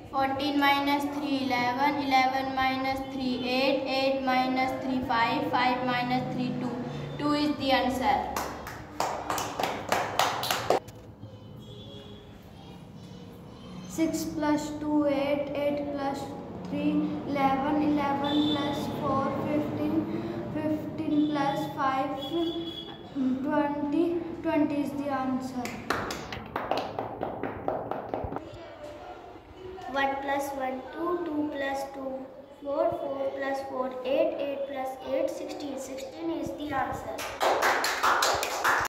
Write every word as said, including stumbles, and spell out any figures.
fourteen minus three, eleven, eleven minus three, eight, eight minus three, five, five minus three, two. two is the answer. six plus two, eight, eight plus three, eleven, eleven plus four, fifteen, fifteen plus five, twenty, twenty is the answer. one plus one, two, two plus two, four, four plus four, eight, eight plus eight, sixteen. sixteen is the answer.